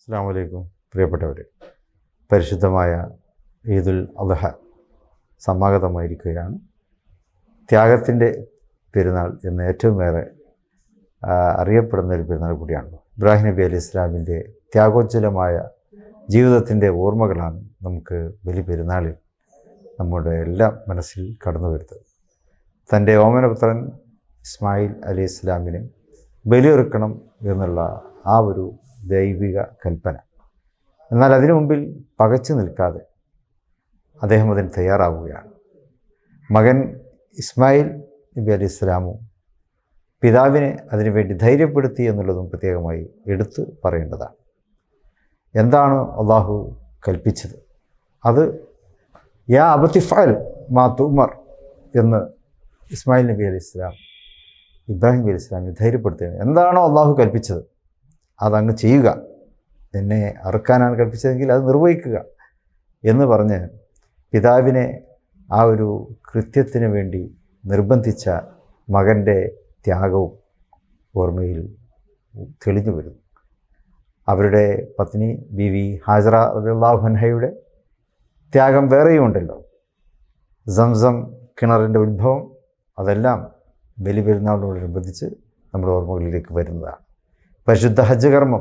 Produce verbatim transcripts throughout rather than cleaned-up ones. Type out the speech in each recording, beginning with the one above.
അസ്സലാമു അലൈക്കും പ്രിയപ്പെട്ടവരെ, പരിശുദ്ധമായ ഈദുൽ അദ്ഹ സമാഗതമായിരിക്കുകയാണ്. ത്യാഗത്തിൻ്റെ പെരുന്നാൾ എന്ന് ഏറ്റവുമേറെ അറിയപ്പെടുന്ന ഒരു പെരുന്നാൾ കൂടിയാണ്. ഇബ്രാഹിം നബി അലൈഹി ഇസ്ലാമിൻ്റെ ത്യാഗോജ്വലമായ ജീവിതത്തിൻ്റെ ഓർമ്മകളാണ് നമുക്ക് ബലി പെരുന്നാളിൽ നമ്മുടെ എല്ലാം മനസ്സിൽ കടന്നു വരുന്നത്. തൻ്റെ ഓമനപുത്രൻ ഇസ്മായിൽ അലൈഹി ഇസ്ലാമിനെ ബലിയൊറുക്കണം എന്നുള്ള ആ ഒരു ദൈവിക കൽപ്പന. എന്നാൽ അതിനു മുമ്പിൽ പകച്ചു നിൽക്കാതെ അദ്ദേഹം അതിന് തയ്യാറാവുകയാണ്. മകൻ ഇസ്മായിൽ നബി അലൈഹി ഇസ്ലാമും പിതാവിനെ അതിനുവേണ്ടി ധൈര്യപ്പെടുത്തി എന്നുള്ളതും പ്രത്യേകമായി എടുത്തു പറയേണ്ടതാണ്. എന്താണ് അള്ളാഹു കൽപ്പിച്ചത്? അത് യാ അബത്തിഫഅൽ മാ തുമർ എന്ന് ഇസ്മായിൽ നബി അലൈഹി ഇസ്ലാം ഇബ്രാഹിം നബി അലൈഹി ഇസ്ലാമിനെ ധൈര്യപ്പെടുത്തുകയാണ്. എന്താണോ അള്ളാഹു കൽപ്പിച്ചത് അതങ്ങ് ചെയ്യുക, എന്നെ അറുക്കാനാണ് കൽപ്പിച്ചതെങ്കിൽ അത് നിർവഹിക്കുക എന്ന് പറഞ്ഞ് പിതാവിനെ ആ ഒരു കൃത്യത്തിന് വേണ്ടി നിർബന്ധിച്ച മകൻ്റെ ത്യാഗവും ഓർമ്മയിൽ തെളിഞ്ഞു വരുന്നു. അവരുടെ പത്നി ബീവി ഹാജറ റളിയല്ലാഹു അൻഹയുടെ ത്യാഗം വേറെയുമുണ്ടല്ലോ. സംസം കിണറിൻ്റെ ഉത്ഭവം, അതെല്ലാം ബലി പെരുന്നാളിനോടനുബന്ധിച്ച് നമ്മുടെ ഓർമ്മകളിലേക്ക് വരുന്നതാണ്. പരിശുദ്ധ ഹജ്ജ് കർമ്മം,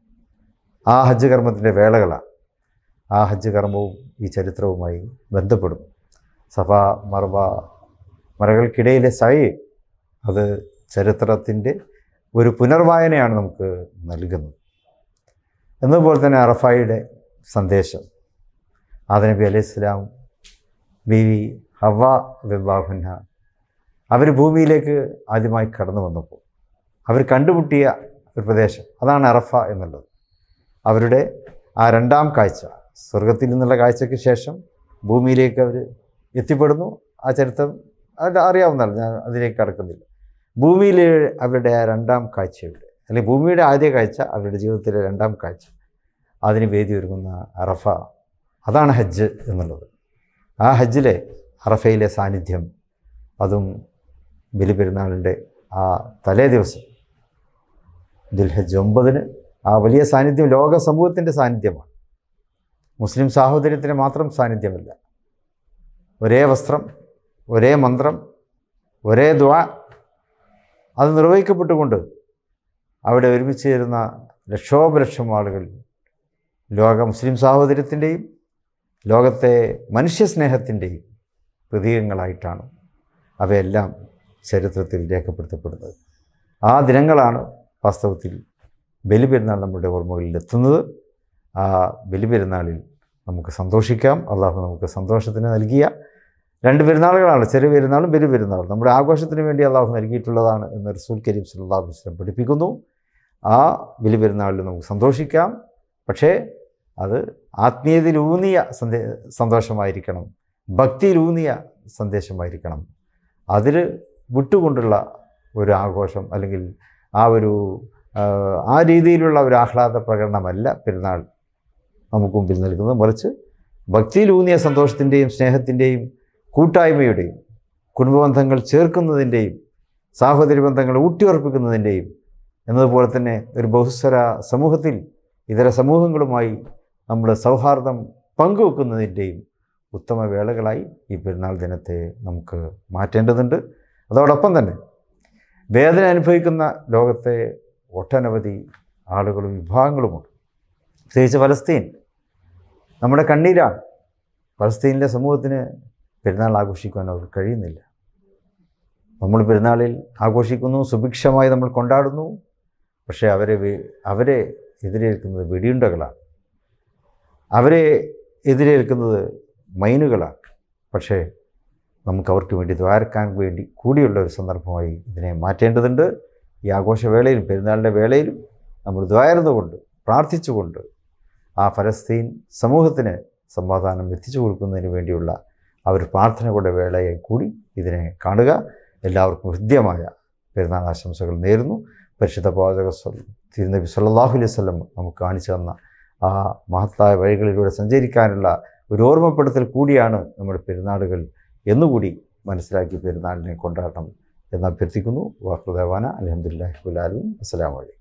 ആ ഹജ്ജ് കർമ്മത്തിൻ്റെ വേളകളാണ്. ആ ഹജ്ജ് കർമ്മവും ഈ ചരിത്രവുമായി ബന്ധപ്പെടുന്നു. സഫ മർവ മറകൾക്കിടയിലെ സഅയ്, അത് ചരിത്രത്തിൻ്റെ ഒരു പുനർവായനയാണ് നമുക്ക് നൽകുന്നത്. എന്നതുപോലെ തന്നെ അറഫായുടെ സന്ദേശം, ആദം നബി അലൈഹി ഇസ്ലാം ബീവി ഹവ്വ റളിയല്ലാഹു അൻഹ അവർ ഭൂമിയിലേക്ക് ആദ്യമായി കടന്നു വന്നപ്പോൾ അവർ കണ്ടുമുട്ടിയ ഒരു പ്രദേശം, അതാണ് അറഫ എന്നുള്ളത്. അവരുടെ ആ രണ്ടാം കാഴ്ച, സ്വർഗത്തിൽ നിന്നുള്ള കാഴ്ചയ്ക്ക് ശേഷം ഭൂമിയിലേക്ക് അവർ എത്തിപ്പെടുന്നു. ആ ചരിത്രം അത് അറിയാവുന്നതാണ്, ഞാൻ അതിലേക്ക് കടക്കുന്നില്ല. ഭൂമിയിൽ അവരുടെ ആ രണ്ടാം കാഴ്ചയുടെ, അല്ലെങ്കിൽ ഭൂമിയുടെ ആദ്യ കാഴ്ച, അവരുടെ ജീവിതത്തിലെ രണ്ടാം കാഴ്ച, അതിന് വേദി ഒരുങ്ങുന്ന അറഫ, അതാണ് ഹജ്ജ് എന്നുള്ളത്. ആ ഹജ്ജിലെ അറഫയിലെ സാന്നിധ്യം, അതും ബലി പെരുന്നാളിൻ്റെ ആ തലേ ദിവസം ദുൽഹജ്ജ് ഒമ്പതിന് ആ വലിയ സാന്നിധ്യം ലോക സമൂഹത്തിൻ്റെ സാന്നിധ്യമാണ്. മുസ്ലിം സാഹോദര്യത്തിന് മാത്രം സാന്നിധ്യമല്ല. ഒരേ വസ്ത്രം, ഒരേ മന്ത്രം, ഒരേ ദുആ, അത് നിർവഹിക്കപ്പെട്ടുകൊണ്ട് അവിടെ ഒരുമിച്ച് ചേരുന്ന ലക്ഷോപലക്ഷം ആളുകൾ ലോക മുസ്ലിം സാഹോദര്യത്തിൻ്റെയും ലോകത്തെ മനുഷ്യസ്നേഹത്തിൻ്റെയും പ്രതീകങ്ങളായിട്ടാണ് അവയെല്ലാം ചരിത്രത്തിൽ രേഖപ്പെടുത്തപ്പെടുന്നത്. ആ ദിനങ്ങളാണ് വാസ്തവത്തിൽ ബലി പെരുന്നാൾ നമ്മുടെ ഓർമ്മകളിൽ എത്തുന്നത്. ആ ബലി പെരുന്നാളിൽ നമുക്ക് സന്തോഷിക്കാം. അള്ളാഹു നമുക്ക് സന്തോഷത്തിന് നൽകിയ രണ്ട് പെരുന്നാളുകളാണ്, ചെറിയ പെരുന്നാളും ബലി പെരുന്നാളും. നമ്മുടെ ആഘോഷത്തിന് വേണ്ടി അള്ളാഹു നൽകിയിട്ടുള്ളതാണ് എന്ന് റസൂൽ കരീം സല്ലല്ലാഹു അലൈഹി വസല്ലം പഠിപ്പിക്കുന്നു. ആ ബലി പെരുന്നാളിൽ നമുക്ക് സന്തോഷിക്കാം, പക്ഷേ അത് ആത്മീയതയിലൂന്നിയ സന്ദേ സന്തോഷമായിരിക്കണം, ഭക്തിയിലൂന്നിയ സന്ദേശമായിരിക്കണം. അതിൽ വിട്ടുകൊണ്ടുള്ള ഒരു ആഘോഷം, അല്ലെങ്കിൽ ആ ഒരു ആ രീതിയിലുള്ള ഒരു ആഹ്ലാദ പ്രകടനമല്ല പെരുന്നാൾ നമുക്ക് മുമ്പിൽ നൽകുന്നത്. മറിച്ച് ഭക്തിയിലൂന്നിയ സന്തോഷത്തിൻ്റെയും സ്നേഹത്തിൻ്റെയും കൂട്ടായ്മയുടെയും കുടുംബബന്ധങ്ങൾ ചേർക്കുന്നതിൻ്റെയും സാഹോദര്യ ബന്ധങ്ങൾ ഊട്ടിയുറപ്പിക്കുന്നതിൻ്റെയും, എന്നതുപോലെ തന്നെ ഒരു ബഹുസ്വര സമൂഹത്തിൽ ഇതര സമൂഹങ്ങളുമായി നമ്മൾ സൗഹാർദ്ദം പങ്കുവെക്കുന്നതിൻ്റെയും ഉത്തമ വേളകളായി ഈ പെരുന്നാൾ ദിനത്തെ നമുക്ക് മാറ്റേണ്ടതുണ്ട്. അതോടൊപ്പം തന്നെ വേദന അനുഭവിക്കുന്ന ലോകത്തെ ഒട്ടനവധി ആളുകളും വിഭാഗങ്ങളുമുണ്ട്. പ്രത്യേകിച്ച് ഫലസ്തീൻ നമ്മുടെ കണ്ണീരാണ്. ഫലസ്തീനിലെ സമൂഹത്തിന് പെരുന്നാൾ ആഘോഷിക്കുവാൻ അവർക്ക് കഴിയുന്നില്ല. നമ്മൾ പെരുന്നാളിൽ ആഘോഷിക്കുന്നു, സുഭിക്ഷമായി നമ്മൾ കൊണ്ടാടുന്നു, പക്ഷേ അവരെ അവരെ എതിരേൽക്കുന്നത് വെടിയുണ്ടകളാണ്, അവരെ എതിരേൽക്കുന്നത് മൈനുകളാണ്. പക്ഷേ നമുക്ക് അവർക്ക് വേണ്ടി ദ്വാരക്കാൻ വേണ്ടി കൂടിയുള്ള ഒരു സന്ദർഭമായി ഇതിനെ മാറ്റേണ്ടതുണ്ട്. ഈ ആഘോഷവേളയിലും പെരുന്നാളിൻ്റെ വേളയിലും നമ്മൾ ദ്വാരുന്നുകൊണ്ട്, പ്രാർത്ഥിച്ചുകൊണ്ട് ആ ഫലസ്തീൻ സമൂഹത്തിന് സമാധാനം എത്തിച്ചു കൊടുക്കുന്നതിന് വേണ്ടിയുള്ള ആ ഒരു പ്രാർത്ഥനകളുടെ വേളയെ കൂടി ഇതിനെ കാണുക. എല്ലാവർക്കും ഹൃദ്യമായ പെരുന്നാൾ ആശംസകൾ നേരുന്നു. പരിശുദ്ധ പ്രവാചക തിരുനബി സല്ലല്ലാഹു അലൈഹി വസല്ലം നമുക്ക് കാണിച്ചു തന്ന ആ മഹത്തായ വഴികളിലൂടെ സഞ്ചരിക്കാനുള്ള ഒരു ഓർമ്മപ്പെടുത്തൽ കൂടിയാണ് നമ്മുടെ പെരുന്നാളുകൾ എന്നുകൂടി മനസ്സിലാക്കി പെരുന്നാളിനെ കൊണ്ടാടണം എന്ന് അഭ്യർത്ഥിക്കുന്നു. വാഹൃദാവാന അൽഹംദുലില്ലാഹി റബ്ബിൽ ആലമീൻ. അസ്സലാമു അലൈക്കും.